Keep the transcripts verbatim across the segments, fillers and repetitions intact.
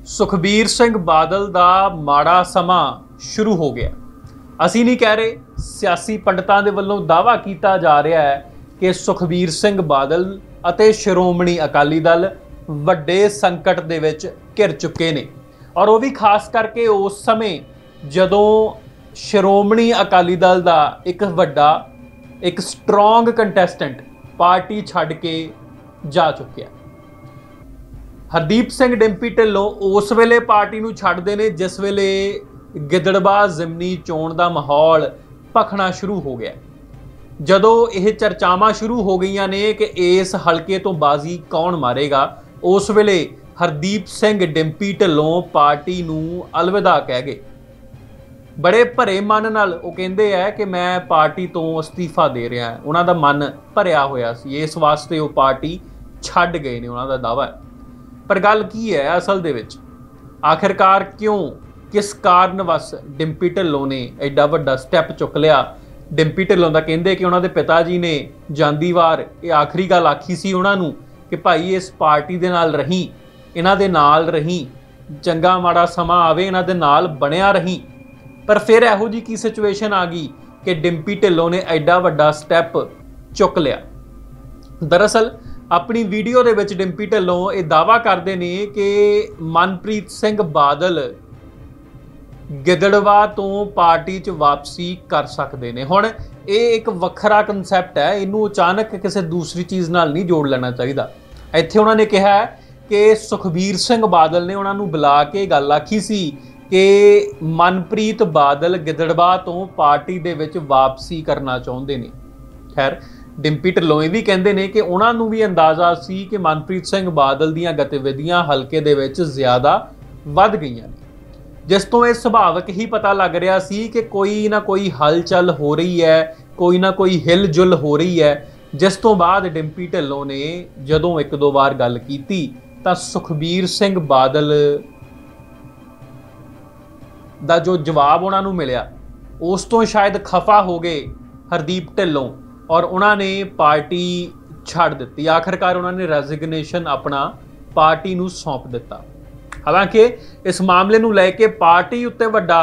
सुखबीर सिंह बादल दा माड़ा समा शुरू हो गया। ਅਸੀਂ नहीं कह रहे, सियासी पंडितां दे वल्लों दावा किया जा रहा है कि सुखबीर सिंह बादल ਅਤੇ ਸ਼੍ਰੋਮਣੀ अकाली दल ਵੱਡੇ संकट ਦੇ ਵਿੱਚ ਘਿਰ ਚੁੱਕੇ ਨੇ। और वो भी खास करके उस समय ਜਦੋਂ ਸ਼੍ਰੋਮਣੀ अकाली दल ਦਾ ਇੱਕ ਵੱਡਾ एक स्ट्रोंग कंटेस्टेंट पार्टी छड्ड के जा चुकिया। हरदीप सिंह डिंपी ढिल्लों उस वेले पार्टी नूं छड्डदे ने जिस वेले गिदड़बाह जिमनी चोण का माहौल भखना शुरू हो गया। जदों यह चर्चावां शुरू हो गई ने कि इस हलके तो बाजी कौन मारेगा, उस वेले हरदीप सिंह डिंपी ढिल्लों पार्टी नूं अलविदा कह गए। बड़े भरे मन नाल वो कहंदे है कि मैं पार्टी तो अस्तीफा दे रहा है। उन्हां दा मन भरिया होया सी, इस वास्ते वो पार्टी छड्ड गए ने, उन्हां दा दावा है। पर गल की है असल दे विच, आखिरकार क्यों किस कारणवश डिंपी ढिल्लों ने एडा वड्डा स्टैप चुक लिया। डिंपी ढिल्लों दा कहंदे कि उन्हां दे पिता जी ने जांदी वार ये आखिरी गल आखी सी उन्हां नूं कि भाई इस पार्टी दे नाल रही, इन्हां दे नाल रही, चंगा माड़ा समा आवे इन्हां दे नाल बनिया रही। पर फिर इहो जी की सिचुएशन आ गई कि डिंपी ढिल्लों ने एडा वड्डा स्टैप चुक लिया। दरअसल अपनी वीडियो दे विच डिंपी ढिल्लों ये दावा करते हैं कि मनप्रीत सिंह बादल गिदड़बाह तो पार्टी च वापसी कर सकते हैं। हुण ये एक वखरा कंसैप्ट है, इनू अचानक किसी दूसरी चीज़ नाल नहीं जोड़ लेना चाहिए। इत्थे उन्होंने कहा है कि सुखबीर सिंह बादल ने उन्होंने बुला के गल आखी सी कि मनप्रीत बादल गिदड़बाह तो पार्टी दे विच वापसी करना चाहुंदे ने। खैर डिंपी ढिल्लों ये भी कहते हैं कि उन्होंने भी अंदाज़ा सी कि मनप्रीत सिंह बादल दीयां गतिविधियां हलके दे विच ज़्यादा वध गईयां ने, जिस तो यह सुभाविक ही पता लग रहा सी कि कोई ना कोई हलचल हो रही है, कोई ना कोई हिल जुल हो रही है। जिस तो बाद डिंपी ढिल्लों ने जदों एक दो बार गल की तां सुखबीर सिंह बादल दा जो जवाब उन्होंने मिलिया उस तो शायद खफा हो गए हरदीप ढिल्लों और उन्होंने पार्टी छड्ड दी। आखिरकार उन्होंने रेजिग्नेशन अपना पार्टी नूं सौंप दिता। हालांकि इस मामले नूं लैके पार्टी उत्ते वड्डा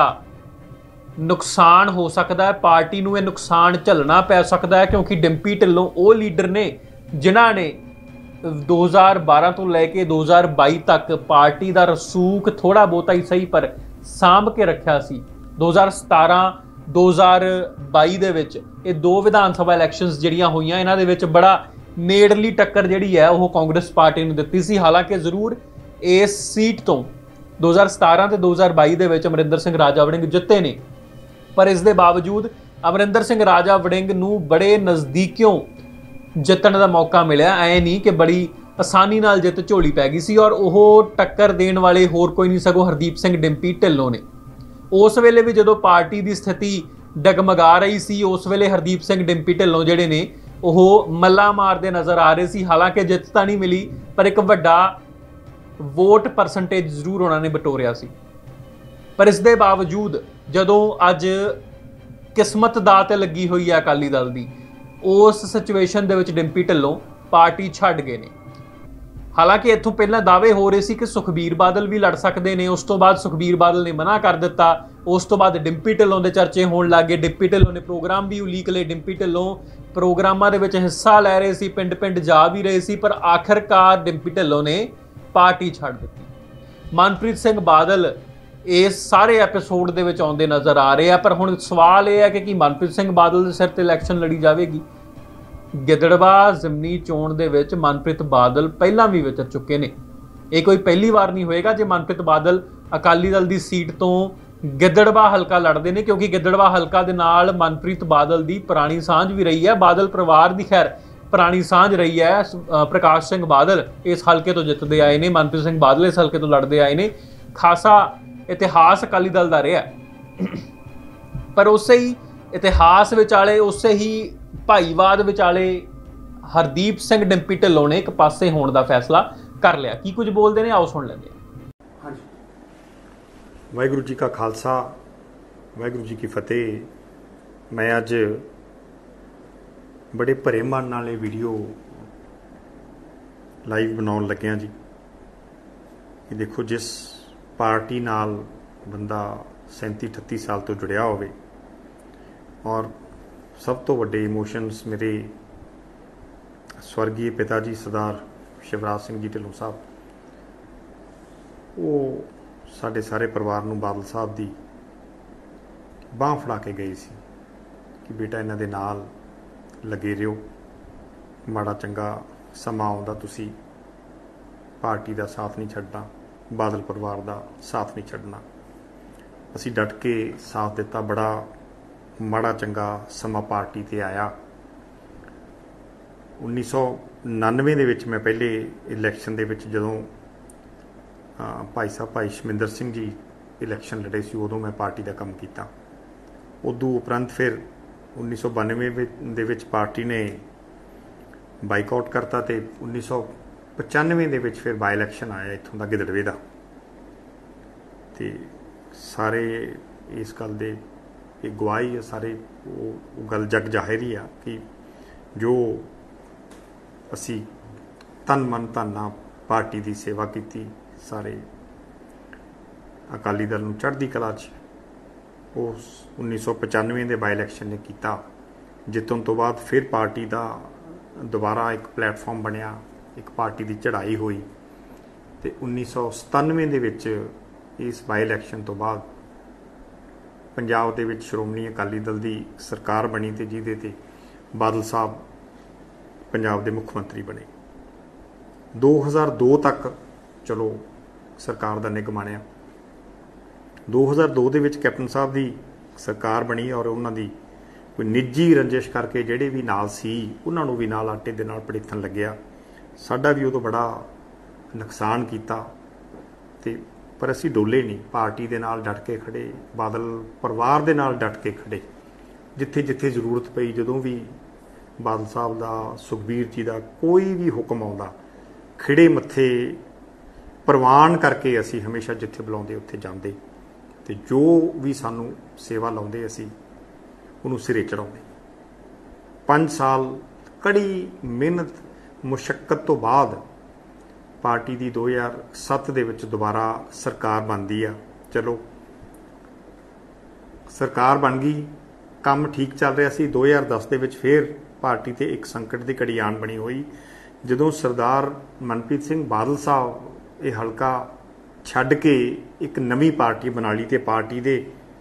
नुकसान हो सकता है, पार्टी नूं यह नुकसान झलना पै सकता है, क्योंकि डिंपी ढिल्लों वो लीडर ने जिन्हां ने दो हज़ार बारह तो लैके दो हज़ार बाई तक पार्टी का रसूख थोड़ा बहुता ही सही पर सांभ के रखा सी। दो हज़ार सतारह दो हज़ार बाई दे विच ये दो विधान सभा इलैक्शनस जिहड़ियां होईयां, इन्हां दे विच बड़ा नेड़ली टक्कर जिहड़ी है वो कांग्रेस पार्टी ने दित्ती सी। हालांकि जरूर इस सीट तो दो हज़ार सतारह ते दो हज़ार बाई दे विच अमरिंदर सिंह राजा वड़िंग जिते ने, पर इस दे बावजूद अमरिंदर सिंह राजा वड़िंग नूं बड़े नज़दीकियों जितण दा मौका मिलिया। ऐ नहीं कि बड़ी आसानी नाल जित झोली पै गई सी। और वह टक्कर देण वाले होर कोई नहीं सगों हरदीप सिंह डिंपी ढिल्लों ने। उस वेले भी जदों पार्टी की स्थिति डगमगा रही सी, उस वेले हरदीप सिंह डिंपी ढिल्लों जिहड़े ने वो मल्ला मारदे नज़र आ रहे सी। हालांकि जित तां नहीं मिली, पर एक वड्डा वोट परसेंटेज जरूर उन्होंने बटोरिया सी। पर इस दे बावजूद जदों अज किस्मत दा ते लगी हुई है अकाली दल दी, उस सिचुएशन दे विच डिंपी ढिल्लों पार्टी छड्ड गए ने। हालांकि इत्थों पहला दावे हो रहे सी कि सुखबीर बादल भी लड़ सकते हैं, उस तो बाद सुखबीर बादल ने मना कर दिता। उस तो बाद डिंपी ढिल्लों के चर्चे होण लग गए। डिंपी ढिल्लों ने प्रोग्राम भी उलीक ले, डिंपी ढिल्लों प्रोग्रामां दे विच हिस्सा लै रहे सी, पिंड पिंड जा भी रहे सी, पर आखिरकार डिंपी ढिल्लों ने पार्टी छड्ड दित्ती। मनप्रीत सिंह बादल इस सारे एपीसोड दे विच आउंदे नज़र आ रहे हैं। पर हुण सवाल यह है कि की मनप्रीत सिंह बादल दे सिर ते इलैक्शन लड़ी जाएगी। गिदड़बाह जिमनी चोण दे विच मनप्रीत बादल पहलां भी विचर चुके ने। ये कोई पहली बार नहीं होएगा जे मनप्रीत बादल अकाली दल की सीट तो गिदड़बाह हलका लड़ते हैं, क्योंकि गिदड़बाह हलका दे नाल मनप्रीत बादल की पुरानी सांझ भी रही है। बादल परिवार की खैर पुरानी सांझ रही है। प्रकाश सिंह बादल इस हलके तो जितते आए ने, मनप्रीत सिंह बादल इस हलके तो लड़ते आए ने। खासा इतिहास अकाली दल का रहा। पर उस ही इतिहास विचाले, उस ही भाईवाद विचाले हरदीप सिंह डिंपी ढिल्लों ने एक पासे होने का फैसला कर लिया। की कुछ बोलते हैं, आओ सुन लेंगे। हाँ जी। वाहिगुरू जी का खालसा, वाहिगुरू जी की फतेह। मैं अज बड़े भरे मन नाल ये वीडियो लाइव बनाउण लग्या जी। कि देखो जिस पार्टी नाल बंदा सैंती अठत्ती साल तो जुड़िया होवे और सब तो वड्डे इमोशनस मेरे स्वर्गीय पिता जी सरदार शिवराज सिंह जी ढिल्लों साहब, वो साडे सारे परिवार नूं बादल साहब दी बांह फड़ा के गई सी कि बेटा इन्हां दे नाल लगे रहियो, माड़ा चंगा समा आउंदा तुसीं पार्टी दा साथ नहीं छड्डना, बादल परिवार दा साथ नहीं छड्डना। असीं डट के साथ दिता। बड़ा माड़ा चंगा समा पार्टी ते आया। उन्नीस सौ नानवे दे विच मैं पहले इलैक्शन दे विच जदों भाई साहब भाई शमिंदर सिंह जी इलैक्शन लड़े सी, उदों मैं पार्टी का काम किया। उदों उपरंत फिर उन्नीस सौ बानवे दे विच पार्टी ने बाइकआउट करता तो उन्नीस सौ पचानवे दे विच फिर बाई इलैक्शन आया इत्थों का गिदड़वे का। तो सारे इस गल दे एक गवाही है, सारे वो गल जग जाहिर ही आ कि जो असी तन मन धन नाल पार्टी की सेवा की, सारे अकाली दल नूं चढ़दी कला च उस उन्नीस सौ पचानवे के बाई इलैक्शन ने किया। जितन तो बाद फिर पार्टी का दोबारा एक प्लेटफॉर्म बनया, एक पार्टी की चढ़ाई हुई। तो उन्नीस सौ सतानवे दे विच इस बाई इलैक्शन तो बाद पंजाब दे विच श्रोमणी अकाली दल की सरकार बनी ते जिहदे ते बादल साहब पंजाब के मुख मंत्री बने। दो हज़ार दो तक चलो सरकार का निग मानिया। दो हज़ार दो दे विच कैप्टन साहब की सरकार बनी और उन्हां दी कोई निजी रंजिश करके ਜਿਹੜੇ भी नाल सी उन्हां नूं भी नाल आटे दे नाल पड़ीथन लग्या। साडा भी उदों बड़ा नुकसान किया ते पर असीं डोले नहीं, पार्टी दे नाल डट के खड़े, बादल परिवार दे नाल डट के खड़े। जिथे जिथे जरूरत पई, जदों भी बादल साहब दा सुखबीर जी दा कोई भी हुक्म आउंदा, खिड़े मत्थे प्रवान करके असीं हमेशा जिथे बुलाउंदे उत्थे जांदे ते जो भी सानूं सेवा लाउंदे असीं उहनूं सिरे चढ़ाउंदे। पंज साल कड़ी मेहनत मुशक्कत तो बाद पार्टी की दो हज़ार सत्त दे विच दोबारा सरकार बनती है। चलो सरकार बन गई, काम ठीक चल रहा सी। दो हज़ार दस दे विच फिर पार्टी ते एक संकट की घड़ी आन बनी हुई, जदों सरदार मनप्रीत सिंह बादल साहब ये हलका छड्ड के एक नवी पार्टी बना ली ते पार्टी दे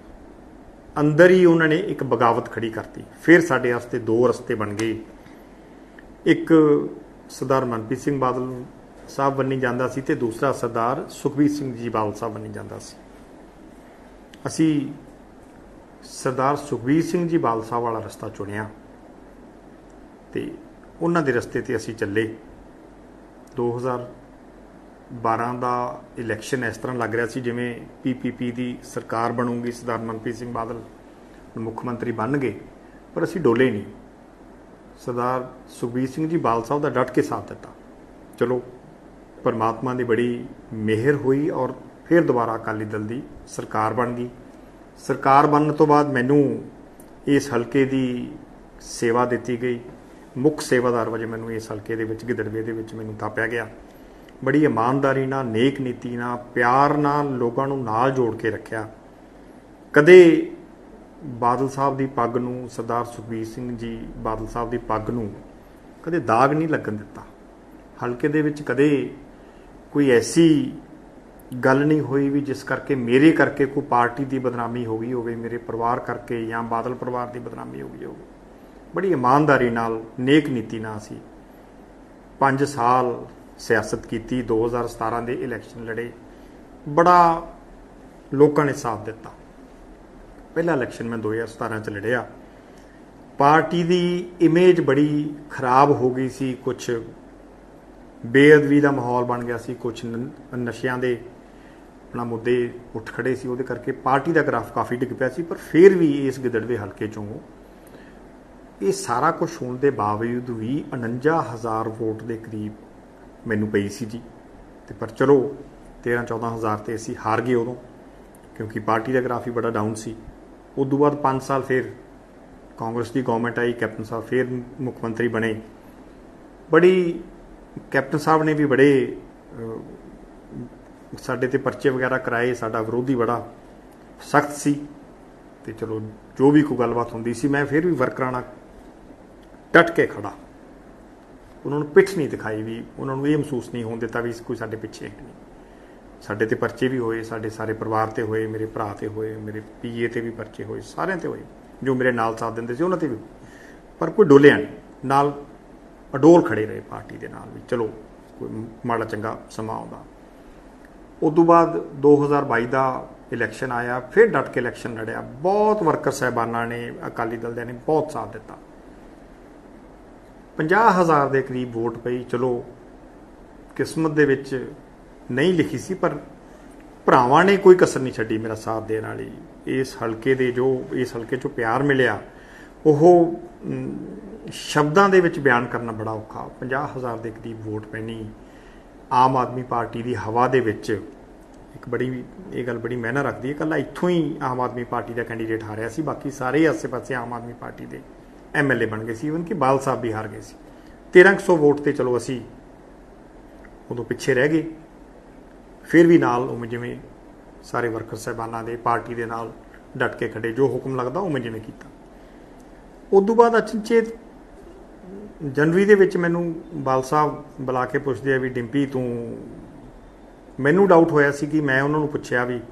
अंदर ही उन्होंने एक बगावत खड़ी करती। फिर साडे वास्ते दो रस्ते बन गए, एक सरदार मनप्रीत सिंह बादल साहब बनी जाता सी ते दूसरा सरदार सुखबीर सिंह जी बादल साहब बनी जाता सी। असी सरदार सुखबीर सिंह जी बादल साहब वाला रस्ता चुनिया ते उन्हां दे रस्ते ते असी चले। दो हज़ार बारह का इलैक्शन इस तरह लग रहा सी जिवें पी पी पी की सरकार बनूगी, सरदार मनप्रीत सिंह बादल मुख मंत्री बन गए, पर असी डोले नहीं। सरदार सुखबीर सिंह जी बादल साहब का डट के साथ दिता। चलो परमात्मा की बड़ी मेहर हुई और फिर दोबारा अकाली दल की सरकार बन गई। सरकार बनने तो बाद मैनू इस हल्के की सेवा दी गई, मुख सेवादार वजह मैनू इस हल्के दे विच गिदड़वे दे विच मैनू थापिया गया। बड़ी ईमानदारी नाल, नेक नीति नाल, प्यार नाल लोगों नूं नाल जोड़ के रखिया। कदे बादल साहब की पग नूं, सरदार सुखबीर सिंह जी बादल साहब की पग नूं कदे दाग नहीं लगन दिता। हल्के दे विच कदे कोई ऐसी गल नहीं हुई भी जिस करके मेरे करके कोई पार्टी की बदनामी हो गई होवे, मेरे परिवार करके या बादल परिवार की बदनामी हो गई होवे। बड़ी ईमानदारी नाल, नेक नीति नाल सी पाँच साल सियासत की। दो हज़ार सतारह के इलैक्शन लड़े, बड़ा लोगों ने साथ दिता। पहला इलैक्शन मैं दो हज़ार सतारह च लड़िया, पार्टी की इमेज बड़ी खराब हो गई सी, कुछ बेअदबी का माहौल बन गया सी, कुछ नशियां दे अपना मुद्दे उठ खड़े सी, उहदे करके पार्टी का ग्राफ काफ़ी डिग पिया सी। पर फिर भी इस गिदड़वे हल्के चों ये सारा कुछ होने के बावजूद भी उनंजा हज़ार वोट के करीब मैनू पई सी जी। ते पर चलो तेरह चौदह हज़ार तो असी हार गए उदों, क्योंकि पार्टी का ग्राफ ही बड़ा डाउन सी। उदों बाद पाँच साल फिर कांग्रेस की गवर्नमेंट आई, कैप्टन साहब फिर मुख मंत्री बने। बड़ी कैप्टन साहब ने भी बड़े ਸਾਡੇ ਤੇ ਪਰਚੇ ਵਗੈਰਾ ਕਰਾਏ, ਸਾਡਾ ਵਿਰੋਧੀ ਬੜਾ ਸਖਤ ਸੀ ਤੇ ਚਲੋ ਜੋ ਵੀ ਕੋਈ ਗੱਲਬਾਤ ਹੁੰਦੀ ਸੀ ਮੈਂ ਫਿਰ ਵੀ ਵਰਕਰਾਂ ਨਾਲ ਡਟ ਕੇ ਖੜਾ, ਉਹਨਾਂ ਨੂੰ ਪਿੱਠ ਨਹੀਂ ਦਿਖਾਈ ਵੀ ਉਹਨਾਂ ਨੂੰ ਇਹ ਮਹਿਸੂਸ ਨਹੀਂ ਹੋਣ ਦਿੱਤਾ ਵੀ ਕੋਈ ਸਾਡੇ ਪਿੱਛੇ ਨਹੀਂ। ਸਾਡੇ ਤੇ ਪਰਚੇ ਵੀ ਹੋਏ, ਸਾਡੇ ਸਾਰੇ ਪਰਿਵਾਰ ਤੇ ਹੋਏ, ਮੇਰੇ ਭਰਾ ਤੇ ਹੋਏ, ਮੇਰੇ ਪੀਏ ਤੇ ਵੀ ਪਰਚੇ ਹੋਏ, ਸਾਰਿਆਂ ਤੇ ਹੋਏ ਜੋ ਮੇਰੇ ਨਾਲ ਸਾਥ ਦਿੰਦੇ ਸੀ ਉਹਨਾਂ ਤੇ ਵੀ, ਪਰ ਕੋਈ ਡੋਲਿਆ ਨਹੀਂ, ਨਾਲ ਅਡੋਲ ਖੜੇ ਰਹੇ ਪਾਰਟੀ ਦੇ ਨਾਲ ਵੀ ਚਲੋ ਕੋਈ ਮਾੜਾ ਚੰਗਾ ਸਮਾਂ ਆਉਂਦਾ। ਉਸ ਤੋਂ ਬਾਅਦ ਦੋ ਹਜ਼ਾਰ ਬਾਈ ਦਾ ਇਲੈਕਸ਼ਨ ਆਇਆ, ਫਿਰ ਡਟ ਕੇ ਇਲੈਕਸ਼ਨ ਲੜਿਆ। ਬਹੁਤ ਵਰਕਰ ਸਾਹਿਬਾਨਾਂ ਨੇ, ਅਕਾਲੀ ਦਲ ਦੇ ਨੇ ਬਹੁਤ ਸਾਥ ਦਿੱਤਾ। ਪੰਜਾਹ ਹਜ਼ਾਰ ਦੇ ਕਰੀਬ ਵੋਟ ਪਈ। ਚਲੋ ਕਿਸਮਤ ਦੇ ਵਿੱਚ ਨਹੀਂ ਲਿਖੀ ਸੀ, ਪਰ ਭਰਾਵਾਂ ਨੇ ਕੋਈ ਕਸਰ ਨਹੀਂ ਛੱਡੀ ਮੇਰਾ ਸਾਥ ਦੇਣ ਵਾਲੀ। ਇਸ ਹਲਕੇ ਦੇ ਜੋ ਇਸ ਹਲਕੇ 'ਚੋਂ ਪਿਆਰ ਮਿਲਿਆ ਉਹ ਸ਼ਬਦਾਂ ਦੇ ਵਿੱਚ ਬਿਆਨ ਕਰਨਾ ਬੜਾ ਔਖਾ। ਪੰਜਾਹ ਹਜ਼ਾਰ ਦੇ ਕਰੀਬ ਵੋਟ ਪੈਣੀ ਆਮ ਆਦਮੀ ਪਾਰਟੀ ਦੀ ਹਵਾ ਦੇ ਵਿੱਚ, ਇੱਕ ਬੜੀ ਇਹ ਗੱਲ ਬੜੀ ਮਾਇਨਾ ਰੱਖਦੀ ਹੈ। ਇਕੱਲਾ ਇੱਥੋਂ ਹੀ ਆਮ ਆਦਮੀ ਪਾਰਟੀ ਦਾ ਕੈਂਡੀਡੇਟ ਹਾਰਿਆ ਸੀ, ਬਾਕੀ ਸਾਰੇ ਆਸੇ ਪਾਸੇ ਆਮ ਆਦਮੀ ਪਾਰਟੀ ਦੇ ਐਮ ਐਲ ਏ ਬਣ ਗਏ ਸੀ, ਈਵਨ ਕਿ ਬਾਲ ਸਾਹਿਬ ਵੀ ਹਾਰ ਗਏ ਸੀ। ਤੇਰ੍ਹਾਂ ਸੌ ਵੋਟ ਤੇ ਚਲੋ ਅਸੀਂ ਉਦੋਂ ਪਿੱਛੇ ਰਹਿ ਗਏ। ਫਿਰ ਵੀ ਨਾਲ ਉਵੇਂ ਜਿਵੇਂ ਸਾਰੇ ਵਰਕਰ ਸਾਹਿਬਾਨਾਂ ਦੇ ਪਾਰਟੀ ਦੇ ਨਾਲ ਡਟ ਕੇ ਖੜੇ, ਜੋ ਹੁਕਮ ਲੱਗਦਾ ਉਵੇਂ ਜਿਵੇਂ ਕੀਤਾ। ਉਸ ਤੋਂ ਬਾਅਦ ਅਚਨਚੇਤ ਜਨਵਰੀ ਦੇ ਵਿੱਚ ਮੈਨੂੰ ਬਾਲ ਸਾਹਿਬ ਬੁਲਾ ਕੇ ਪੁੱਛਦੇ ਆ ਵੀ ਡਿੰਪੀ ਤੂੰ, ਮੈਨੂੰ ਡਾਊਟ ਹੋਇਆ ਸੀ ਕਿ ਮੈਂ ਉਹਨਾਂ ਨੂੰ ਪੁੱਛਿਆ ਵੀ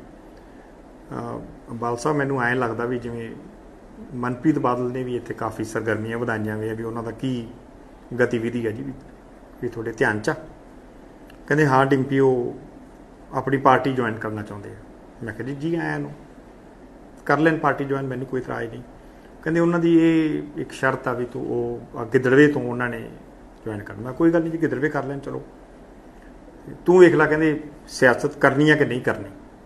ਬਾਲ ਸਾਹਿਬ ਮੈਨੂੰ ਐਂ ਲੱਗਦਾ ਵੀ ਜਿਵੇਂ ਮਨਪ੍ਰੀਤ ਬਾਦਲ ਨੇ ਵੀ ਇੱਥੇ ਕਾਫੀ ਸਰਗਰਮੀਆਂ ਵਧਾਈਆਂ ਵੀ ਵੀ ਉਹਨਾਂ ਦਾ ਕੀ ਗਤੀਵਿਧੀ ਹੈ ਜੀ ਵੀ ਵੀ ਤੁਹਾਡੇ ਧਿਆਨ 'ਚ ਆ? ਕਹਿੰਦੇ ਹਾਂ ਡਿੰਪੀ ਉਹ ਆਪਣੀ ਪਾਰਟੀ ਜੁਆਇਨ ਕਰਨਾ ਚਾਹੁੰਦੇ ਆ। ਮੈਂ ਕਿਹਾ ਜੀ ਜੀ ਆਇਆਂ ਨੂੰ ਕਰ ਲੈਣ ਪਾਰਟੀ ਜੁਆਇਨ, ਮੈਨੂੰ ਕੋਈ ਇਤਰਾਜ਼ ਨਹੀਂ। ਕਹਿੰਦੇ ਉਹਨਾਂ ਦੀ ਇਹ ਇੱਕ ਸ਼ਰਤ ਆ ਵੀ ਤੂੰ ਉਹ ਗਿੱਦੜਵੇ ਤੋਂ ਉਹਨਾਂ ਨੇ ਜੁਆਇਨ ਕਰਨਾ। ਕੋਈ ਗੱਲ ਨਹੀਂ ਜੀ, ਗਿੱਦੜਵੇ ਕਰ ਲੈਣ, ਚਲੋ ਤੂੰ ਵੇਖ ਲੈ ਕਹਿੰਦੇ ਸਿਆਸਤ ਕਰਨੀ ਆ ਕਿ ਨਹੀਂ ਕਰਨੀ।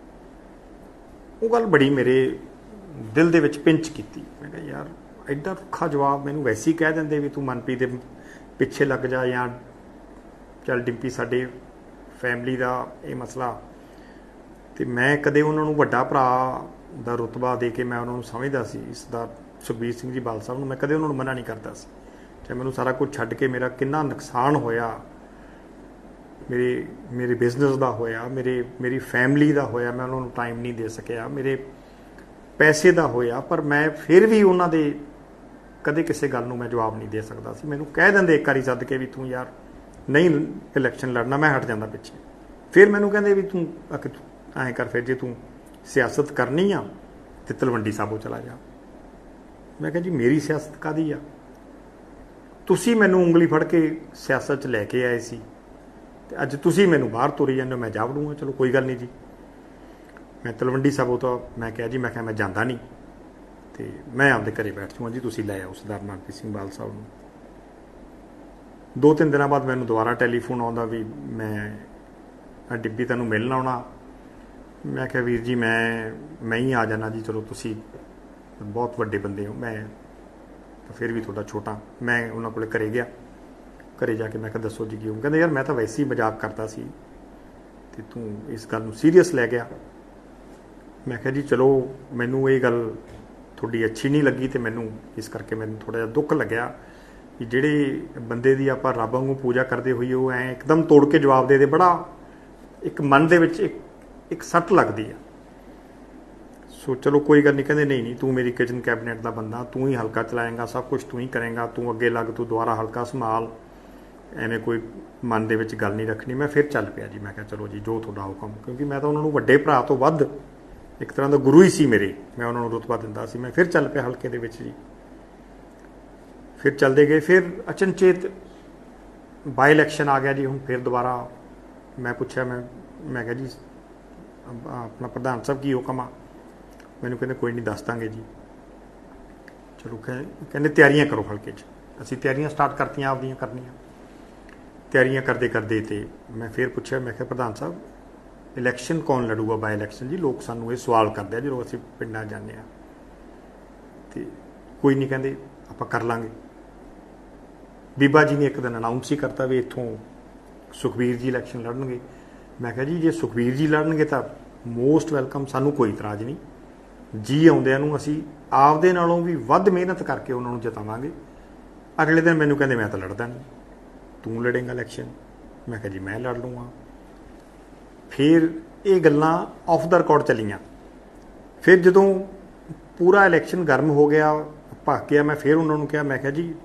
ਉਹ ਗੱਲ ਬੜੀ ਮੇਰੇ ਦਿਲ ਦੇ ਵਿੱਚ ਪਿੰਚ ਕੀਤੀ। ਮੈਂ ਕਿਹਾ ਯਾਰ ਐਡਾ ਰੁੱਖਾ ਜਵਾਬ ਮੈਨੂੰ ਵੈਸੇ ਹੀ ਕਹਿ ਦਿੰਦੇ ਵੀ ਤੂੰ ਮਨਪ੍ਰੀਤ ਦੇ ਪਿੱਛੇ ਲੱਗ ਜਾ ਜਾਂ ਚੱਲ ਡਿੰਪੀ ਸਾਡੇ ਫੈਮਿਲੀ ਦਾ ਇਹ ਮਸਲਾ। ਤੇ ਮੈਂ ਕਦੇ ਉਹਨਾਂ ਨੂੰ ਵੱਡਾ ਭਰਾ ਦਾ ਰੁਤਬਾ ਦੇ ਕੇ ਮੈਂ ਉਹਨਾਂ ਨੂੰ ਸਮਝਦਾ ਸੀ, ਇਸ ਦਾ ਸੁਖਬੀਰ ਸਿੰਘ ਜੀ ਬਾਲ ਸਾਹਿਬ ਨੂੰ ਮੈਂ ਕਦੇ ਉਹਨਾਂ ਨੂੰ ਮਨਾ ਨਹੀਂ ਕਰਦਾ ਸੀ। ਚਾਹੇ ਮੈਨੂੰ ਸਾਰਾ ਕੁਝ ਛੱਡ ਕੇ ਮੇਰਾ ਕਿੰਨਾ ਨੁਕਸਾਨ ਹੋਇਆ, ਮੇਰੇ ਮੇਰੇ ਬਿਜ਼ਨਸ ਦਾ ਹੋਇਆ, ਮੇਰੇ ਮੇਰੀ ਫੈਮਿਲੀ ਦਾ ਹੋਇਆ, ਮੈਂ ਉਹਨਾਂ ਨੂੰ ਟਾਈਮ ਨਹੀਂ ਦੇ ਸਕਿਆ, ਮੇਰੇ ਪੈਸੇ ਦਾ ਹੋਇਆ, ਪਰ ਮੈਂ ਫਿਰ ਵੀ ਉਹਨਾਂ ਦੇ ਕਦੇ ਕਿਸੇ ਗੱਲ ਨੂੰ ਮੈਂ ਜਵਾਬ ਨਹੀਂ ਦੇ ਸਕਦਾ ਸੀ। ਮੈਨੂੰ ਕਹਿ ਦਿੰਦੇ ਇੱਕ ਵਾਰੀ ਸੱਦ ਕੇ ਵੀ ਤੂੰ ਯਾਰ ਨਹੀਂ ਇਲੈਕਸ਼ਨ ਲੜਨਾ, ਮੈਂ ਹਟ ਜਾਂਦਾ ਪਿੱਛੇ। ਫਿਰ ਮੈਨੂੰ ਕਹਿੰਦੇ ਵੀ ਤੂੰ ਐਂ ਕਰ, ਫਿਰ ਜੇ ਤੂੰ ਸਿਆਸਤ ਕਰਨੀ ਆ ਤੇ ਤਲਵੰਡੀ ਸਾਬੋ ਚਲਾ ਜਾ। ਮੈਂ ਕਿਹਾ ਜੀ ਮੇਰੀ ਸਿਆਸਤ ਕਾਹਦੀ ਆ? ਤੁਸੀਂ ਮੈਨੂੰ ਉਂਗਲੀ ਫੜ ਕੇ ਸਿਆਸਤ 'ਚ ਲੈ ਕੇ ਆਏ ਸੀ ਤੇ ਅੱਜ ਤੁਸੀਂ ਮੈਨੂੰ ਬਾਹਰ ਤੁਰੀ ਜਾਂਦੇ ਹੋ, ਮੈਂ ਜਾ ਵੜੂੰਗਾ। ਚਲੋ ਕੋਈ ਗੱਲ ਨਹੀਂ ਜੀ। ਮੈਂ ਤਲਵੰਡੀ ਸਾਬੋ ਤੋਂ ਮੈਂ ਕਿਹਾ ਜੀ, ਮੈਂ ਕਿਹਾ ਮੈਂ ਜਾਂਦਾ ਨਹੀਂ ਤੇ ਮੈਂ ਆਪਦੇ ਘਰੇ ਬੈਠ ਜਾਊਂਗਾ ਜੀ, ਤੁਸੀਂ ਲੈ ਆਓ ਸਰਦਾਰ ਮਨਪ੍ਰੀਤ ਸਿੰਘ ਬਾਲ ਸਾਹਿਬ ਨੂੰ। ਦੋ ਤਿੰਨ ਦਿਨਾਂ ਬਾਅਦ ਮੈਨੂੰ ਦੁਬਾਰਾ ਟੈਲੀਫੋਨ ਆਉਂਦਾ ਵੀ ਮੈਂ ਡਿੰਪੀ ਤੈਨੂੰ ਮਿਲਣ ਆਉਣਾ। ਮੈਂ ਕਿਹਾ ਵੀਰ ਜੀ ਮੈਂ ਮੈਂ ਹੀ ਆ ਜਾਣਾ ਜੀ, ਚਲੋ ਤੁਸੀਂ ਬਹੁਤ ਵੱਡੇ ਬੰਦੇ ਹੋ, ਮੈਂ ਤਾਂ ਫਿਰ ਵੀ ਤੁਹਾਡਾ ਛੋਟਾ। ਮੈਂ ਉਹਨਾਂ ਕੋਲ ਘਰੇ ਗਿਆ, ਘਰੇ ਜਾ ਕੇ ਮੈਂ ਕਿਹਾ ਦੱਸੋ ਜੀ ਕੀ? ਉਹ ਕਹਿੰਦੇ ਯਾਰ ਮੈਂ ਤਾਂ ਵੈਸੇ ਹੀ ਮਜ਼ਾਕ ਕਰਦਾ ਸੀ ਤੇ ਤੂੰ ਇਸ ਗੱਲ ਨੂੰ ਸੀਰੀਅਸ ਲੈ ਗਿਆ। ਮੈਂ ਕਿਹਾ ਜੀ ਚਲੋ ਮੈਨੂੰ ਇਹ ਗੱਲ ਤੁਹਾਡੀ ਅੱਛੀ ਨਹੀਂ ਲੱਗੀ ਤੇ ਮੈਨੂੰ ਇਸ ਕਰਕੇ ਮੈਨੂੰ ਥੋੜ੍ਹਾ ਜਿਹਾ ਦੁੱਖ ਲੱਗਿਆ ਕਿ ਜਿਹੜੇ ਬੰਦੇ ਦੀ ਆਪਾਂ ਰੱਬ ਵਾਂਗੂ ਪੂਜਾ ਕਰਦੇ ਹੋਈਏ ਉਹ ਐਂ ਇੱਕਦਮ ਤੋੜ ਕੇ ਜਵਾਬ ਦੇ ਦੇ। ਬੜਾ ਇੱਕ ਮਨ ਦੇ ਵਿੱਚ ਇੱਕ ਇੱਕ ਸੱਟ ਲੱਗਦੀ ਆ। ਸੋ ਚਲੋ ਕੋਈ ਗੱਲ ਨਹੀਂ। ਕਹਿੰਦੇ ਨਹੀਂ ਨਹੀਂ ਤੂੰ ਮੇਰੀ ਕਿਚਨ ਕੈਬਨਿਟ ਦਾ ਬੰਦਾ, ਤੂੰ ਹੀ ਹਲਕਾ ਚਲਾਏਂਗਾ, ਸਭ ਕੁਝ ਤੂੰ ਹੀ ਕਰੇਂਗਾ, ਤੂੰ ਅੱਗੇ ਲੱਗ, ਤੂੰ ਦੁਬਾਰਾ ਹਲਕਾ ਸੰਭਾਲ, ਐਵੇਂ ਕੋਈ ਮਨ ਦੇ ਵਿੱਚ ਗੱਲ ਨਹੀਂ ਰੱਖਣੀ। ਮੈਂ ਫਿਰ ਚੱਲ ਪਿਆ ਜੀ। ਮੈਂ ਕਿਹਾ ਚਲੋ ਜੀ ਜੋ ਤੁਹਾਡਾ ਹੁਕਮ, ਕਿਉਂਕਿ ਮੈਂ ਤਾਂ ਉਹਨਾਂ ਨੂੰ ਵੱਡੇ ਭਰਾ ਤੋਂ ਵੱਧ ਇੱਕ ਤਰ੍ਹਾਂ ਦਾ ਗੁਰੂ ਹੀ ਸੀ ਮੇਰੇ, ਮੈਂ ਉਹਨਾਂ ਨੂੰ ਰੁਤਬਾ ਦਿੰਦਾ ਸੀ। ਮੈਂ ਫਿਰ ਚੱਲ ਪਿਆ ਹਲਕੇ ਦੇ ਵਿੱਚ ਜੀ। ਫਿਰ ਚੱਲਦੇ ਗਏ। ਫਿਰ ਅਚਨਚੇਤ ਬਾਈ ਇਲੈਕਸ਼ਨ ਆ ਗਿਆ ਜੀ। ਹੁਣ ਫਿਰ ਦੁਬਾਰਾ ਮੈਂ ਪੁੱਛਿਆ, ਮੈਂ ਮੈਂ ਕਿਹਾ ਜੀ ਆਪਣਾ ਪ੍ਰਧਾਨ ਸਾਹਿਬ ਕੀ ਹੁਕਮ ਆ? ਮੈਨੂੰ ਕਹਿੰਦੇ ਕੋਈ ਨਹੀਂ ਦੱਸ ਦਾਂਗੇ ਜੀ। ਚਲੋ ਕਹਿੰਦੇ ਤਿਆਰੀਆਂ ਕਰੋ ਹਲਕੇ 'ਚ। ਅਸੀਂ ਤਿਆਰੀਆਂ ਸਟਾਰਟ ਕਰਤੀਆਂ ਆਪਦੀਆਂ ਕਰਨੀਆਂ। ਤਿਆਰੀਆਂ ਕਰਦੇ ਕਰਦੇ ਤੇ ਮੈਂ ਫਿਰ ਪੁੱਛਿਆ, ਮੈਂ ਕਿਹਾ ਪ੍ਰਧਾਨ ਸਾਹਿਬ ਇਲੈਕਸ਼ਨ ਕੌਣ ਲੜੂਗਾ ਬਾਈ ਇਲੈਕਸ਼ਨ ਜੀ? ਲੋਕ ਸਾਨੂੰ ਇਹ ਸਵਾਲ ਕਰਦੇ ਆ ਜਦੋਂ ਅਸੀਂ ਪਿੰਡਾਂ ਜਾਂਦੇ ਹਾਂ। ਤੇ ਕੋਈ ਨਹੀਂ, ਕਹਿੰਦੇ ਆਪਾਂ ਕਰ ਲਾਂਗੇ। ਬੀਬਾ ਜੀ ਨੇ ਇੱਕ ਦਿਨ ਅਨਾਊਂਸ ਹੀ ਕਰਤਾ ਵੀ ਇੱਥੋਂ ਸੁਖਬੀਰ ਜੀ ਇਲੈਕਸ਼ਨ ਲੜਨਗੇ। ਮੈਂ ਕਿਹਾ ਜੀ ਜੇ ਸੁਖਬੀਰ ਜੀ ਲੜਨਗੇ ਤਾਂ ਮੋਸਟ ਵੈਲਕਮ, ਸਾਨੂੰ ਕੋਈ ਇਤਰਾਜ਼ ਨਹੀਂ ਜੀ। ਆਉਂਦਿਆਂ ਨੂੰ ਅਸੀਂ ਆਪਦੇ ਨਾਲੋਂ ਵੀ ਵੱਧ ਮਿਹਨਤ ਕਰਕੇ ਉਹਨਾਂ ਨੂੰ ਜਿਤਾਵਾਂਗੇ। ਅਗਲੇ ਦਿਨ ਮੈਨੂੰ ਕਹਿੰਦੇ ਮੈਂ ਤਾਂ ਲੜਦਾ ਨਹੀਂ, ਤੂੰ ਲੜੇਂਗਾ ਇਲੈਕਸ਼ਨ? ਮੈਂ ਕਿਹਾ ਜੀ ਮੈਂ ਲੜ ਲੂੰਗਾ। ਫਿਰ ਇਹ ਗੱਲਾਂ ਆਫ ਦਾ ਰਿਕਾਰਡ ਚੱਲੀਆਂ। ਫਿਰ ਜਦੋਂ ਪੂਰਾ ਇਲੈਕਸ਼ਨ ਗਰਮ ਹੋ ਗਿਆ, ਭੱਕ ਗਿਆ, ਮੈਂ ਫਿਰ ਉਹਨਾਂ ਨੂੰ ਕਿਹਾ, ਮੈਂ ਕਿਹਾ ਜੀ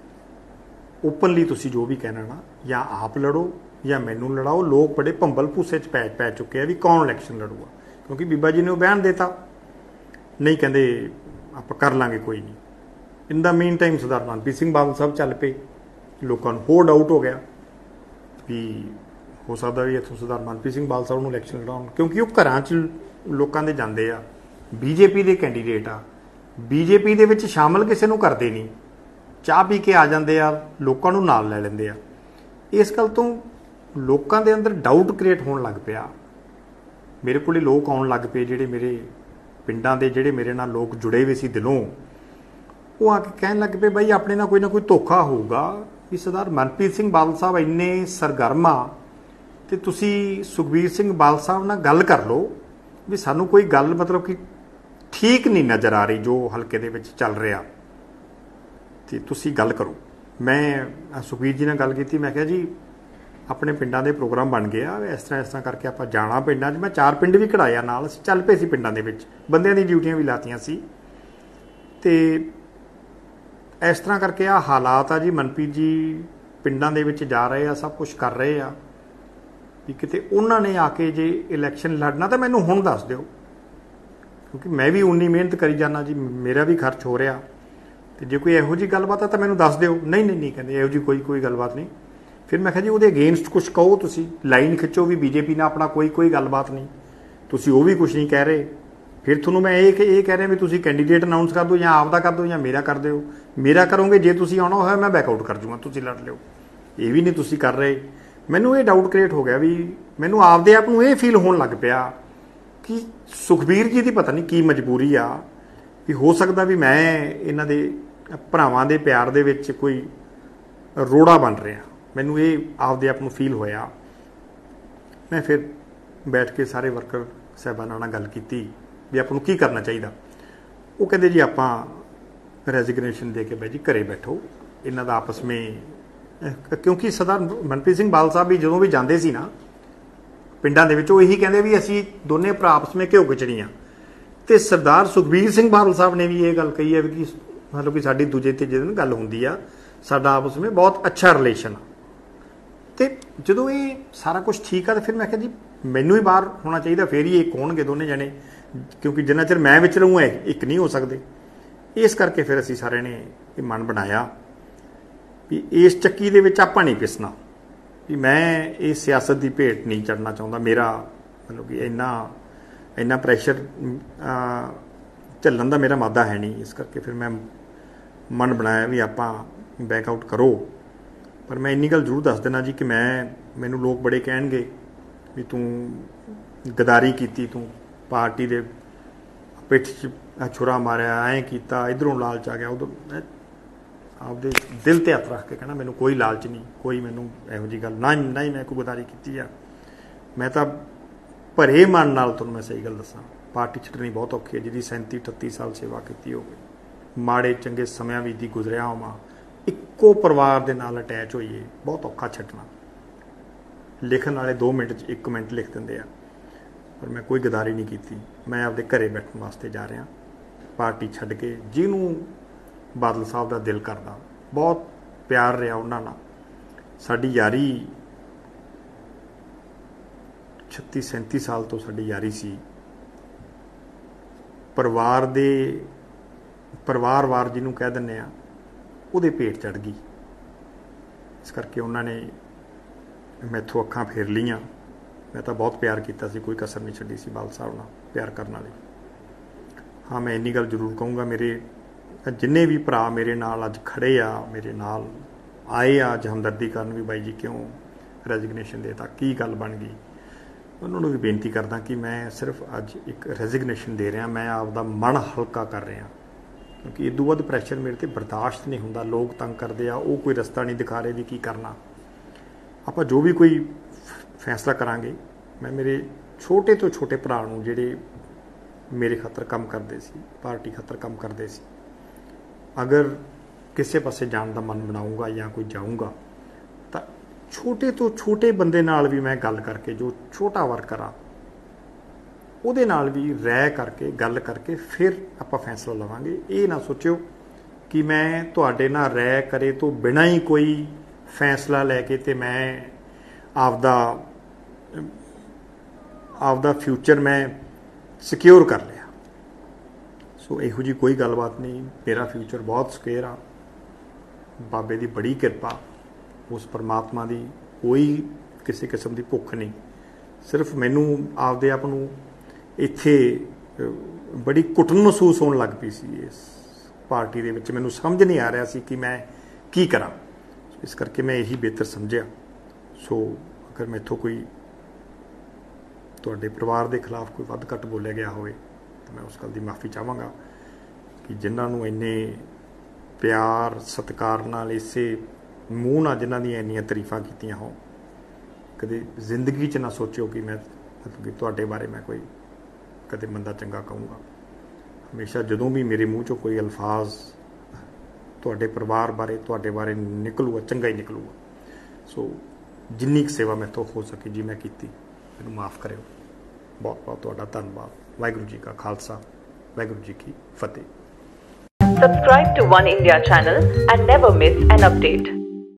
ਓਪਨਲੀ ਤੁਸੀਂ ਜੋ ਵੀ ਕਹਿਣਾ ਨਾ, ਜਾਂ ਆਪ ਲੜੋ ਜਾਂ ਮੈਨੂੰ ਲੜਾਓ। ਲੋਕ ਬੜੇ ਭੰਬਲ ਭੂਸੇ 'ਚ ਪੈ ਪੈ ਚੁੱਕੇ ਆ ਵੀ ਕੌਣ ਇਲੈਕਸ਼ਨ ਲੜੂਗਾ, ਕਿਉਂਕਿ ਬੀਬਾ ਜੀ ਨੇ ਉਹ ਬਿਆਨ ਦੇਤਾ। ਨਹੀਂ ਕਹਿੰਦੇ ਆਪਾਂ ਕਰ ਲਾਂਗੇ, ਕੋਈ ਨਹੀਂ। In the meantime Sardar Manpreet Singh Badal Sahib ਚੱਲ ਪਏ। ਲੋਕਾਂ ਨੂੰ ਹੋਰ ਡਾਊਟ ਹੋ ਗਿਆ ਵੀ ਹੋ ਸਕਦਾ ਵੀ ਇੱਥੋਂ ਸਰਦਾਰ ਮਨਪ੍ਰੀਤ ਸਿੰਘ ਬਾਦਲ ਸਾਹਿਬ ਨੂੰ ਇਲੈਕਸ਼ਨ ਲੜਾਉਣ, ਕਿਉਂਕਿ ਉਹ ਘਰਾਂ 'ਚ ਲੋਕਾਂ ਦੇ ਜਾਂਦੇ ਆ, ਬੀਜੇਪੀ ਦੇ ਕੈਂਡੀਡੇਟ ਆ, ਬੀਜੇਪੀ ਦੇ ਵਿੱਚ ਸ਼ਾਮਲ ਕਿਸੇ ਨੂੰ ਕਰਦੇ ਨਹੀਂ, ਚਾਹ ਪੀ ਕੇ ਆ ਜਾਂਦੇ ਆ, ਲੋਕਾਂ ਨੂੰ ਨਾਲ ਲੈ ਲੈਂਦੇ ਆ। ਇਸ ਗੱਲ ਤੋਂ ਲੋਕਾਂ ਦੇ ਅੰਦਰ ਡਾਊਟ ਕ੍ਰੀਏਟ ਹੋਣ ਲੱਗ ਪਿਆ। ਮੇਰੇ ਕੋਲੇ ਲੋਕ ਆਉਣ ਲੱਗ ਪਏ, ਜਿਹੜੇ ਮੇਰੇ ਪਿੰਡਾਂ ਦੇ ਜਿਹੜੇ ਮੇਰੇ ਨਾਲ ਲੋਕ ਜੁੜੇ ਹੋਏ ਸੀ ਦਿਲੋਂ, ਉਹ ਆ ਕੇ ਕਹਿਣ ਲੱਗ ਪਏ, ਬਾਈ ਆਪਣੇ ਨਾਲ ਕੋਈ ਨਾ ਕੋਈ ਧੋਖਾ ਹੋਊਗਾ ਵੀ ਸਰਦਾਰ ਮਨਪ੍ਰੀਤ ਸਿੰਘ ਬਾਦਲ ਸਾਹਿਬ ਇੰਨੇ ਸਰਗਰਮ ਆ ਤੇ ਤੁਸੀਂ ਸੁਖਬੀਰ ਸਿੰਘ ਬਾਦਲ ਸਾਹਿਬ ਨਾਲ ਗੱਲ ਕਰ ਲਓ ਵੀ ਸਾਨੂੰ ਕੋਈ ਗੱਲ ਮਤਲਬ ਕਿ ਠੀਕ ਨਹੀਂ ਨਜ਼ਰ ਆ ਰਹੀ ਜੋ ਹਲਕੇ ਦੇ ਵਿੱਚ ਚੱਲ ਰਿਹਾ, ਤੇ ਤੁਸੀਂ ਗੱਲ ਕਰੋ। ਮੈਂ ਸੁਖਬੀਰ ਜੀ ਨਾਲ ਗੱਲ ਕੀਤੀ, ਮੈਂ ਕਿਹਾ ਜੀ ਆਪਣੇ ਪਿੰਡਾਂ ਦੇ ਪ੍ਰੋਗਰਾਮ ਬਣ ਗਏ ਆ, ਇਸ ਤਰ੍ਹਾਂ ਇਸ ਤਰ੍ਹਾਂ ਕਰਕੇ ਆਪਾਂ ਜਾਣਾ ਪਿੰਡਾਂ 'ਚ। ਮੈਂ ਚਾਰ ਪਿੰਡ ਵੀ ਕਢਾਇਆ ਨਾਲ, ਅਸੀਂ ਚੱਲ ਪਏ ਸੀ ਪਿੰਡਾਂ ਦੇ ਵਿੱਚ, ਬੰਦਿਆਂ ਦੀ ਡਿਊਟੀਆਂ ਵੀ ਲਾਤੀਆਂ ਸੀ। ਤੇ ਇਸ ਤਰ੍ਹਾਂ ਕਰਕੇ ਆ ਹਾਲਾਤ ਆ ਜੀ, ਮਨਪ੍ਰੀਤ ਜੀ ਪਿੰਡਾਂ ਦੇ ਵਿੱਚ ਜਾ ਰਹੇ ਆ, ਸਭ ਕੁਝ ਕਰ ਰਹੇ ਆ, ਵੀ ਕਿਤੇ ਉਹਨਾਂ ਨੇ ਆ ਕੇ ਜੇ ਇਲੈਕਸ਼ਨ ਲੜਨਾ ਤਾਂ ਮੈਨੂੰ ਹੁਣ ਦੱਸ ਦਿਓ, ਕਿਉਂਕਿ ਮੈਂ ਵੀ ਉਨੀ ਮਿਹਨਤ ਕਰੀ ਜਾਂਦਾ ਜੀ, ਮੇਰਾ ਵੀ ਖਰਚ ਹੋ ਰਿਹਾ, ਤੇ ਜੇ ਕੋਈ ਇਹੋ ਜਿਹੀ ਗੱਲਬਾਤ ਆ ਤਾਂ ਮੈਨੂੰ ਦੱਸ ਦਿਓ। ਨਹੀਂ ਨਹੀਂ ਨਹੀਂ ਕਹਿੰਦੇ ਇਹੋ ਜਿਹੀ ਕੋਈ ਕੋਈ ਗੱਲਬਾਤ ਨਹੀਂ। ਫਿਰ ਮੈਂ ਕਿਹਾ ਜੀ ਉਹਦੇ ਅਗੇਂਸਟ ਕੁਝ ਕਹੋ, ਤੁਸੀਂ ਲਾਈਨ ਖਿੱਚੋ ਵੀ ਬੀਜੇਪੀ ਨਾਲ ਆਪਣਾ ਕੋਈ ਕੋਈ ਗੱਲਬਾਤ ਨਹੀਂ, ਤੁਸੀਂ ਉਹ ਵੀ ਕੁਝ ਨਹੀਂ ਕਹਿ ਰਹੇ। ਫਿਰ ਤੁਹਾਨੂੰ ਮੈਂ ਇਹ ਇਹ ਕਹਿ ਰਿਹਾ ਵੀ ਤੁਸੀਂ ਕੈਂਡੀਡੇਟ ਅਨਾਊਂਸ ਕਰ ਦਿਓ, ਜਾਂ ਆਪ ਦਾ ਕਰ ਦਿਓ ਜਾਂ ਮੇਰਾ ਕਰ ਦਿਓ। ਮੇਰਾ ਕਰੋਗੇ, ਜੇ ਤੁਸੀਂ ਆਉਣਾ ਹੋਇਆ ਮੈਂ ਬੈਕਆਊਟ ਕਰ ਜੂਗਾ, ਤੁਸੀਂ ਲੜ ਲਿਓ। ਇਹ ਵੀ ਨਹੀਂ ਤੁਸੀਂ ਕਰ ਰਹੇ। ਮੈਨੂੰ ਇਹ ਡਾਊਟ ਕ੍ਰੀਏਟ ਹੋ ਗਿਆ ਵੀ ਮੈਨੂੰ ਆਪਦੇ ਆਪ ਨੂੰ ਇਹ ਫੀਲ ਹੋਣ ਲੱਗ ਪਿਆ ਕਿ ਸੁਖਬੀਰ ਜੀ ਦੀ ਪਤਾ ਨਹੀਂ ਕੀ ਮਜਬੂਰੀ ਆ, ਵੀ ਹੋ ਸਕਦਾ ਵੀ ਮੈਂ ਇਹਨਾਂ ਦੇ ਭਰਾਵਾਂ ਦੇ ਪਿਆਰ ਦੇ ਵਿੱਚ ਕੋਈ ਰੋੜਾ ਬਣ ਰਿਹਾ। ਮੈਨੂੰ ਇਹ ਆਪਦੇ ਆਪ ਨੂੰ ਫੀਲ ਹੋਇਆ। ਮੈਂ ਫਿਰ ਬੈਠ ਕੇ ਸਾਰੇ ਵਰਕਰ ਸਾਹਿਬਾਨਾਂ ਨਾਲ ਗੱਲ ਕੀਤੀ ਵੀ ਆਪਾਂ ਨੂੰ ਕੀ ਕਰਨਾ ਚਾਹੀਦਾ। ਉਹ ਕਹਿੰਦੇ ਜੀ ਆਪਾਂ ਰੈਜ਼ਿਗਨੇਸ਼ਨ ਦੇ ਕੇ ਬਈ ਜੀ ਘਰੇ ਬੈਠੋ, ਇਹਨਾਂ ਦਾ ਆਪਸ ਵਿੱਚ, ਕਿਉਂਕਿ ਸਰਦਾਰ ਮਨਪ੍ਰੀਤ ਸਿੰਘ ਬਾਦਲ ਸਾਹਿਬ ਵੀ ਜਦੋਂ ਵੀ ਜਾਂਦੇ ਸੀ ਨਾ ਪਿੰਡਾਂ ਦੇ ਵਿੱਚ, ਉਹ ਇਹੀ ਕਹਿੰਦੇ ਵੀ ਅਸੀਂ ਦੋਨੇ ਭਰਾ ਆਪਸ ਵਿੱਚ ਘਿਓ ਖਿਚੜੀਆਂ। ਤੇ ਸਰਦਾਰ ਸੁਖਬੀਰ ਸਿੰਘ ਬਾਦਲ ਸਾਹਿਬ ਨੇ ਵੀ ਇਹ ਗੱਲ ਕਹੀ ਹੈ ਵੀ ਕਿ ਮਤਲਬ ਕਿ ਸਾਡੀ ਦੂਜੇ ਤੀਜੇ ਦਿਨ ਗੱਲ ਹੁੰਦੀ ਆ, ਸਾਡਾ ਆਪਸ ਵਿੱਚ ਬਹੁਤ ਅੱਛਾ ਰਿਲੇਸ਼ਨ। ਤੇ ਜਦੋਂ ਇਹ ਸਾਰਾ ਕੁਝ ਠੀਕ ਆ, ਤਾਂ ਫਿਰ ਮੈਂ ਕਿਹਾ ਜੀ ਮੈਨੂੰ ਹੀ ਬਾਹਰ ਹੋਣਾ ਚਾਹੀਦਾ, ਫਿਰ ਹੀ ਇੱਕ ਹੋਣਗੇ ਦੋਨੇ ਜਣੇ, ਕਿਉਂਕਿ ਜਿੰਨਾ ਚਿਰ ਮੈਂ ਵਿੱਚ ਰਹੂੰ ਇੱਕ ਨਹੀਂ ਹੋ ਸਕਦੇ। ਇਸ ਕਰਕੇ ਫਿਰ ਅਸੀਂ ਸਾਰਿਆਂ ਨੇ ਇਹ ਮਨ ਬਣਾਇਆ ਵੀ ਇਸ ਚੱਕੀ ਦੇ ਵਿੱਚ ਆਪਾਂ ਨਹੀਂ ਪਿਸਣਾ, ਵੀ ਮੈਂ ਇਹ ਸਿਆਸਤ ਦੀ ਭੇਟ ਨਹੀਂ ਚੜ੍ਹਨਾ ਚਾਹੁੰਦਾ। ਮੇਰਾ ਮਤਲਬ ਕਿ ਇੰਨਾ ਇੰਨਾ ਪ੍ਰੈਸ਼ਰ ਝੱਲਣ ਦਾ ਮੇਰਾ ਮਾਦਾ ਹੈ ਨਹੀਂ। ਇਸ ਕਰਕੇ ਫਿਰ ਮੈਂ ਮਨ ਬਣਾਇਆ ਵੀ ਆਪਾਂ ਬੈਕਆਊਟ ਕਰੋ। ਪਰ ਮੈਂ ਇੰਨੀ ਗੱਲ ਜ਼ਰੂਰ ਦੱਸ ਦੇਣਾ ਜੀ ਕਿ ਮੈਂ ਮੈਨੂੰ ਲੋਕ ਬੜੇ ਕਹਿਣਗੇ ਵੀ ਤੂੰ ਗਦਾਰੀ ਕੀਤੀ, ਤੂੰ ਪਾਰਟੀ ਦੇ ਪਿੱਠ 'ਚ ਛੁਰਾ ਮਾਰਿਆ, ਐਂ ਕੀਤਾ, ਇੱਧਰੋਂ ਲਾਲਚ ਆ ਗਿਆ, ਉਧਰ। ਆਪਦੇ ਦਿਲ ਤੇ ਹੱਥ ਰੱਖ ਕੇ ਕਹਿਣਾ ਮੈਨੂੰ ਕੋਈ ਲਾਲਚ ਨਹੀਂ, ਕੋਈ ਮੈਨੂੰ ਇਹੋ ਜਿਹੀ ਗੱਲ ਨਾ ਨਾ ਹੀ ਮੈਂ ਕੋਈ ਗਦਾਰੀ ਕੀਤੀ ਆ। ਮੈਂ ਤਾਂ ਭਰੇ ਮਨ ਨਾਲ ਤੁਹਾਨੂੰ ਮੈਂ ਸਹੀ ਗੱਲ ਦੱਸਾਂ, ਪਾਰਟੀ ਛੱਡਣੀ ਬਹੁਤ ਔਖੀ ਹੈ। ਜਿਹਦੀ ਸੈਂਤੀ ਅਠੱਤੀ ਸਾਲ ਸੇਵਾ ਕੀਤੀ ਹੋਵੇ, ਮਾੜੇ ਚੰਗੇ ਸਮਿਆਂ ਵਿੱਚ ਦੀ ਗੁਜ਼ਰਿਆ ਹੋਵਾਂ, ਇੱਕੋ ਪਰਿਵਾਰ ਦੇ ਨਾਲ ਅਟੈਚ ਹੋਈਏ, ਬਹੁਤ ਔਖਾ ਛੱਡਣਾ। ਲਿਖਣ ਵਾਲੇ ਦੋ ਮਿੰਟ 'ਚ ਇੱਕ ਮਿੰਟ ਲਿਖ ਦਿੰਦੇ ਆ, ਪਰ ਮੈਂ ਕੋਈ ਗਦਾਰੀ ਨਹੀਂ ਕੀਤੀ। ਮੈਂ ਆਪਦੇ ਘਰੇ ਬੈਠਣ ਵਾਸਤੇ ਜਾ ਰਿਹਾ, ਪਾਰਟੀ ਛੱਡ ਕੇ। ਜਿਹਨੂੰ ਬਾਦਲ ਸਾਹਿਬ ਦਾ ਦਿਲ ਕਰਦਾ, ਬਹੁਤ ਪਿਆਰ ਰਿਹਾ ਉਹਨਾਂ ਨਾਲ। ਸਾਡੀ ਯਾਰੀ ਛੱਤੀ ਸੈਂਤੀ ਸਾਲ ਤੋਂ ਸਾਡੀ ਯਾਰੀ ਸੀ। ਪਰਿਵਾਰ ਦੇ ਪਰਿਵਾਰਵਾਰ ਜਿਹਨੂੰ ਕਹਿ ਦਿੰਦੇ ਆ, ਉਹਦੇ ਭੇਟ ਚੜ੍ਹ ਗਈ। ਇਸ ਕਰਕੇ ਉਹਨਾਂ ਨੇ ਮੈਥੋਂ ਅੱਖਾਂ ਫੇਰ ਲਈਆਂ। ਮੈਂ ਤਾਂ ਬਹੁਤ ਪਿਆਰ ਕੀਤਾ ਸੀ, ਕੋਈ ਕਸਰ ਨਹੀਂ ਛੱਡੀ ਸੀ ਬਾਦਲ ਸਾਹਿਬ ਨਾਲ ਪਿਆਰ ਕਰਨ ਵਾਲੀ। ਹਾਂ, ਮੈਂ ਇੰਨੀ ਗੱਲ ਜ਼ਰੂਰ ਕਹੂੰਗਾ, ਮੇਰੇ ਜਿੰਨੇ ਵੀ ਭਰਾ ਮੇਰੇ ਨਾਲ ਅੱਜ ਖੜੇ ਆ, ਮੇਰੇ ਨਾਲ ਆਏ ਆ ਅੱਜ ਹਮਦਰਦੀ ਕਰਨ ਵੀ ਬਾਈ ਜੀ ਕਿਉਂ ਰੈਜ਼ਿਗਨੇਸ਼ਨ ਦੇਤਾ, ਕੀ ਗੱਲ ਬਣ ਗਈ, ਉਹਨਾਂ ਨੂੰ ਵੀ ਬੇਨਤੀ ਕਰਦਾ ਕਿ ਮੈਂ ਸਿਰਫ ਅੱਜ ਇੱਕ ਰੈਜ਼ਿਗਨੇਸ਼ਨ ਦੇ ਰਿਹਾ। ਮੈਂ ਆਪਦਾ ਮਨ ਹਲਕਾ ਕਰ ਰਿਹਾ, ਕਿਉਂਕਿ ਇਦੋਂ ਵੱਧ ਪ੍ਰੈਸ਼ਰ ਮੇਰੇ ਤੇ ਬਰਦਾਸ਼ਤ ਨਹੀਂ ਹੁੰਦਾ। ਲੋਕ ਤੰਗ ਕਰਦੇ ਆ, ਉਹ ਕੋਈ ਰਸਤਾ ਨਹੀਂ ਦਿਖਾ ਰਹੇ ਵੀ ਕੀ ਕਰਨਾ। ਆਪਾਂ ਜੋ ਵੀ ਕੋਈ ਫੈਸਲਾ ਕਰਾਂਗੇ, ਮੈਂ ਮੇਰੇ ਛੋਟੇ ਤੋਂ ਛੋਟੇ ਭਰਾ ਨੂੰ ਜਿਹੜੇ ਮੇਰੇ ਖਾਤਰ ਕੰਮ ਕਰਦੇ ਸੀ, ਪਾਰਟੀ ਖਾਤਰ ਕੰਮ ਕਰਦੇ ਸੀ, ਅਗਰ ਕਿਸੇ ਪਾਸੇ ਜਾਣ ਦਾ ਮਨ ਬਣਾਊਂਗਾ ਜਾਂ ਕੋਈ ਜਾਊਂਗਾ, ਤਾਂ ਛੋਟੇ ਤੋਂ ਛੋਟੇ ਬੰਦੇ ਨਾਲ ਵੀ ਮੈਂ ਗੱਲ ਕਰਕੇ, ਜੋ ਛੋਟਾ ਵਰਕਰ ਆ, ਉਹਦੇ ਨਾਲ ਵੀ ਰਾਏ ਕਰਕੇ ਗੱਲ ਕਰਕੇ ਫਿਰ ਆਪਾਂ ਫੈਸਲਾ ਲਵਾਂਗੇ। ਇਹ ਨਾ ਸੋਚਿਓ ਕਿ ਮੈਂ ਤੁਹਾਡੇ ਨਾਲ ਰਾਏ ਕਰੇ ਤੋਂ ਬਿਨਾਂ ਹੀ ਕੋਈ ਫੈਸਲਾ ਲੈ ਕੇ ਤੇ ਮੈਂ ਆਪਦਾ ਆਪਦਾ ਫਿਊਚਰ ਮੈਂ ਸਿਕਿਉਰ ਕਰ ਲਿਆ। ਸੋ ਇਹੋ ਜਿਹੀ ਕੋਈ ਗੱਲਬਾਤ ਨਹੀਂ। ਮੇਰਾ ਫਿਊਚਰ ਬਹੁਤ ਸਿਕਿਉਰ ਆ। ਬਾਬੇ ਦੀ ਬੜੀ ਕਿਰਪਾ, ਉਸ ਪਰਮਾਤਮਾ ਦੀ ਕੋਈ ਕਿਸੇ ਕਿਸਮ ਦੀ ਭੁੱਖ ਨਹੀਂ। ਸਿਰਫ ਮੈਨੂੰ ਆਪਦੇ ਆਪ ਨੂੰ ਇੱਥੇ ਬੜੀ ਘੁਟਨ ਮਹਿਸੂਸ ਹੋਣ ਲੱਗ ਪਈ ਸੀ ਇਸ ਪਾਰਟੀ ਦੇ ਵਿੱਚ। ਮੈਨੂੰ ਸਮਝ ਨਹੀਂ ਆ ਰਿਹਾ ਸੀ ਕਿ ਮੈਂ ਕੀ ਕਰਾਂ। ਇਸ ਕਰਕੇ ਮੈਂ ਇਹੀ ਬਿਹਤਰ ਸਮਝਿਆ। ਸੋ ਅਗਰ ਮੈਥੋਂ ਕੋਈ ਤੁਹਾਡੇ ਪਰਿਵਾਰ ਦੇ ਖਿਲਾਫ ਕੋਈ ਵੱਧ ਘੱਟ ਬੋਲਿਆ ਗਿਆ ਹੋਵੇ ਤਾਂ ਮੈਂ ਉਸ ਗੱਲ ਦੀ ਮਾਫੀ ਚਾਹਾਂਗਾ ਕਿ ਜਿਨ੍ਹਾਂ ਨੂੰ ਇੰਨੇ ਪਿਆਰ ਸਤਿਕਾਰ ਨਾਲ ਇਸੇ ਮੂੰਹ ਨਾਲ ਜਿਨ੍ਹਾਂ ਦੀਆਂ ਇੰਨੀਆਂ ਤਾਰੀਫਾਂ ਕੀਤੀਆਂ ਹੋਣ, ਕਦੇ ਜ਼ਿੰਦਗੀ 'ਚ ਨਾ ਸੋਚਿਓ ਕਿ ਮੈਂ ਮਤਲਬ ਕਿ ਤੁਹਾਡੇ ਬਾਰੇ ਮੈਂ ਕੋਈ ਕਦੇ ਮੰਦਾ ਚੰਗਾ ਕਹੂੰਗਾ। ਹਮੇਸ਼ਾ ਜਦੋਂ ਵੀ ਮੇਰੇ ਮੂੰਹ 'ਚੋਂ ਕੋਈ ਅਲਫਾਜ਼ ਤੁਹਾਡੇ ਪਰਿਵਾਰ ਬਾਰੇ ਤੁਹਾਡੇ ਬਾਰੇ ਨਿਕਲੂਗਾ ਚੰਗਾ ਹੀ ਨਿਕਲੂਗਾ। ਸੋ ਜਿੰਨੀ ਕੁ ਸੇਵਾ ਮੈਥੋਂ ਹੋ ਸਕੀ ਜੀ ਮੈਂ ਕੀਤੀ, ਮੈਨੂੰ ਮਾਫ ਕਰਿਓ। ਬਹੁਤ ਬਹੁਤ ਤੁਹਾਡਾ ਧੰਨਵਾਦ। ਵਾਹਿਗੁਰੂ ਜੀ ਕਾ ਖਾਲਸਾ, ਵਾਹਿਗੁਰੂ ਜੀ ਕੀ ਫਤਿਹ। Subscribe to One India channel and never miss an update.